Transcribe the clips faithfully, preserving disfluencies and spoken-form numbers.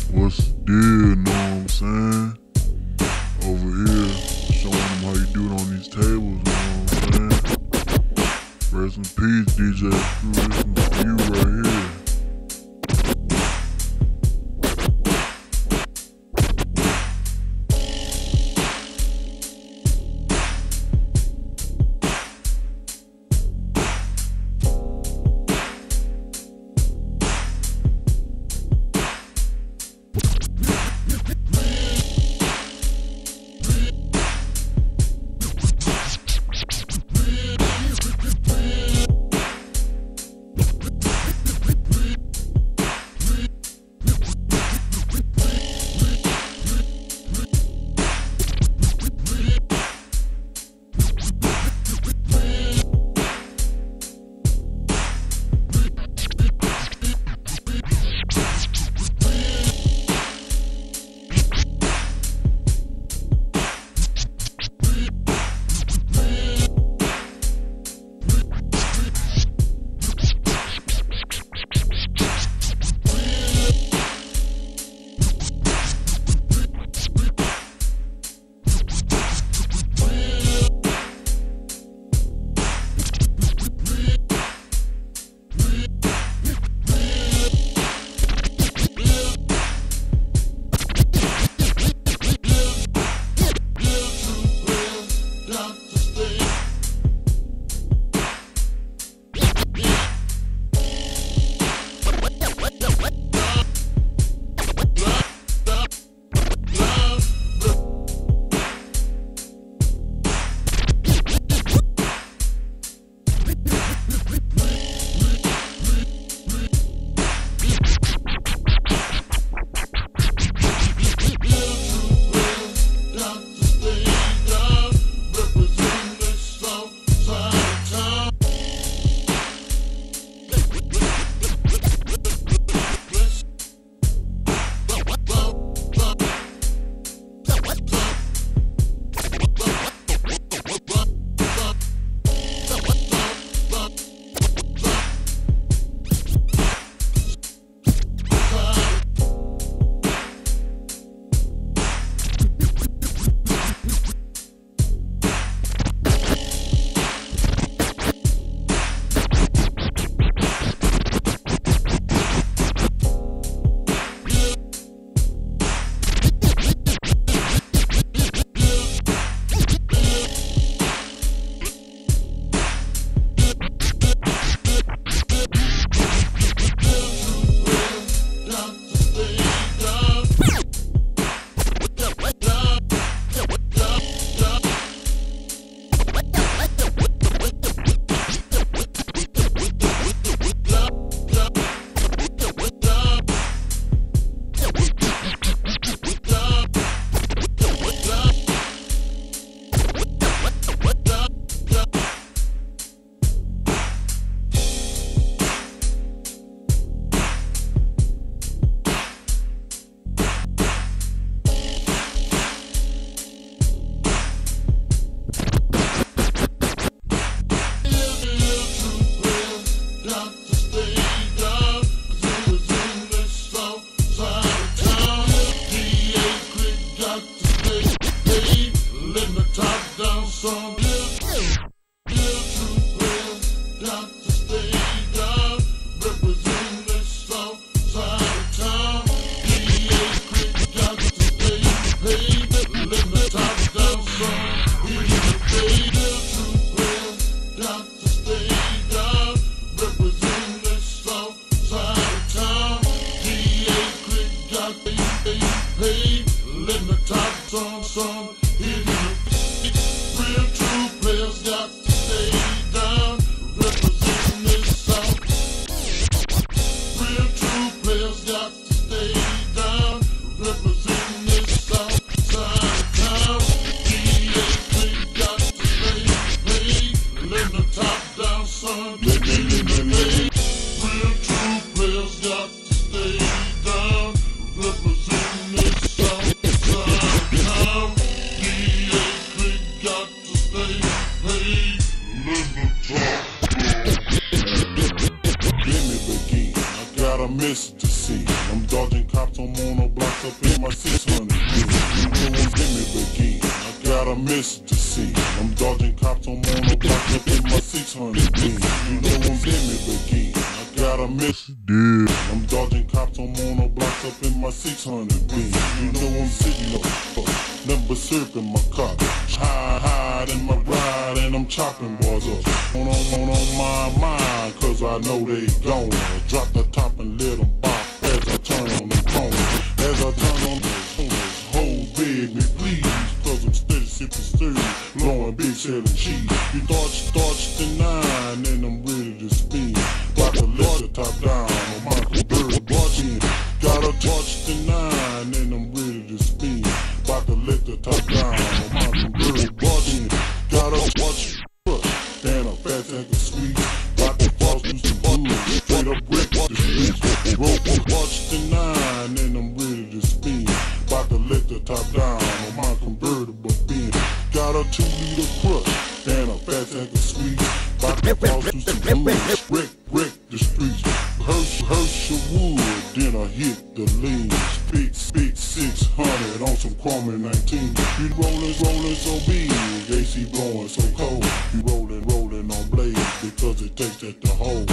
What's the deal, know what I'm saying? Over here, showing them how you do it on these tables, know what I'm saying? Rest in peace, D J Screw, this one's for you right here. got a message to send. I'm dodging cops on mono blocks up in my six hundred. You know I'm in it again. I got a message to send. I'm dodging cops on mono blocks up in my six hundred. You know I'm in it again. I got a message. I'm dodging cops on mono blocks up in my six hundred. You know I'm sitting up, nothing but syrup in my car. Hide, hide in my ride and I'm chopping boys up. On, on, on my mind, cause I know they gonna drop the top and let them pop as I turn on the corner. As I turn on the corners, hold beg me please, cause I'm steady sipping stirring, blowing big selling cheese. You thought you thought you nine and I'm ready to spin. Got to let the top down on my convertible watching. Got a touch to nine and I'm ready to spin. About to let the top down on my convertible watching. Got a watch and a fat tank of sweet. Got to cross through some blues, straight up brick the streets. Rope a watch to nine and I'm ready to spin. About to let the top down on my convertible bin. Got a two liter crush and a fat tank of sweet. About to cross through some blues, brick, brick the streets. Hersh, Herschel wood, then I hit the lean. Big, big six hundred on some Chrome nineteen. You rollin', rollin' so big, A C blowin' so cold. You rollin', rollin' on blades because it takes that to hold.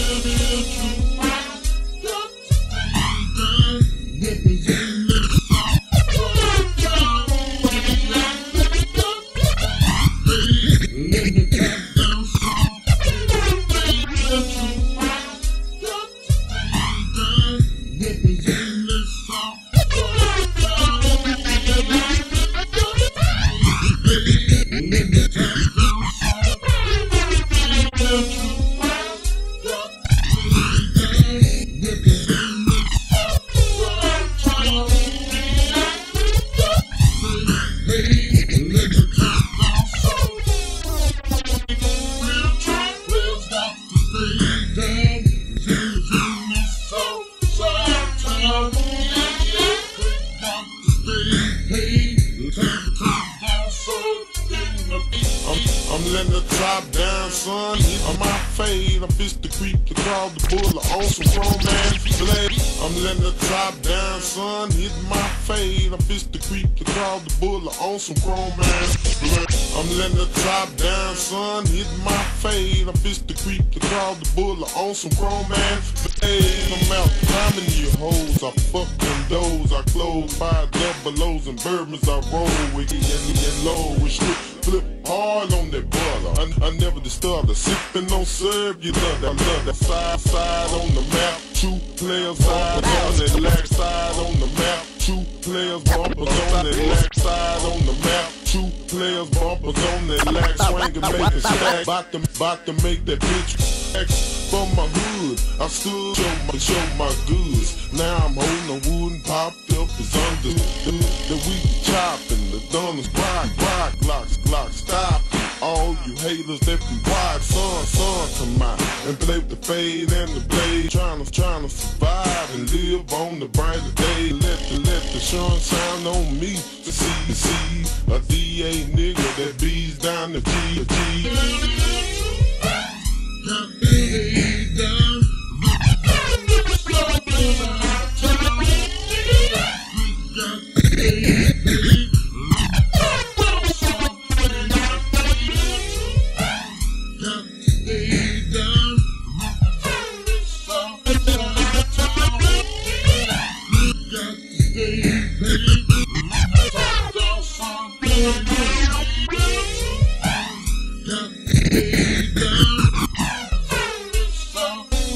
I'm letting the top down, son. On my fade, I'm fist to creep to crawl the bullet on some chrome ass blade. I'm letting the top down, son. Hit my fade, I'm fist to creep to crawl the bullet on some chrome ass blade. I'm letting the top down, son. Hit my fade, I'm fist to creep to crawl the bullet on some chrome ass blade. I'm out climbing you hoes, I fuck them doors, I close five double O's and bourbons, I roll with it and low with strip. Flip hard on that butter. I, I never disturb the sippin' on serve. You love that, I love that side side on the map. Two players side on that lack side on the map. Two players bumpers on that lack side on the map. Two players bumpers on that lack swing and make a stack. Bout to, bout to make that bitch from my hood. I stood show my show my goods. Now I'm holding the wood and popped up is under the, the we chopping the gunners rock rock glocks glocks stop. All you haters that be wide son son to mine and play with the fade and the blade. Trying to trying to survive and live on the brighter day. Let the let the sun shine on me to see to see a D A nigga that beats down the G G. Got to stay down.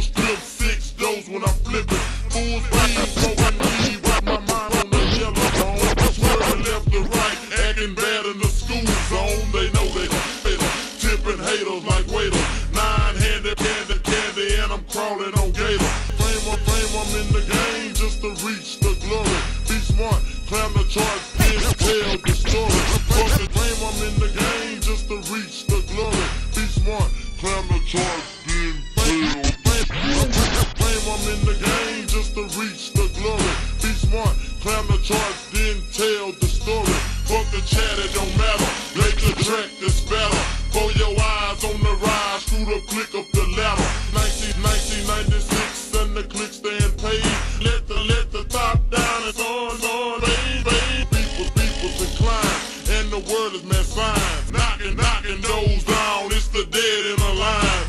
Shooters flip six dose when I'm flipping. Full speed, smoking weed, with my mind on the yellow zone. Swerving left to right, acting bad in the school zone. They know they tipping haters like waiters. Nine-handed candy, candy, and I'm crawling on gators. Frame on frame, I'm in the game just to reach the glory. Be smart, climb the charts, then tell the story. Fuck the frame, I'm in the game just to reach the glory. Be smart, climb the charts, then tell. Frame, I'm in the game just to reach the glory. Be smart, climb the charts, then tell the story. Fuck the chat, it don't matter. Make the track that's better. For your eyes on the rise, through the click up the ladder. nineteen ninety-six and the click stand paid. Let the let the top down, it's on, on, baby, baby. People, people decline, and the word is man sign. Knocking, knocking those down, it's the dead in the line.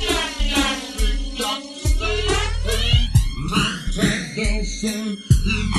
So, so, so,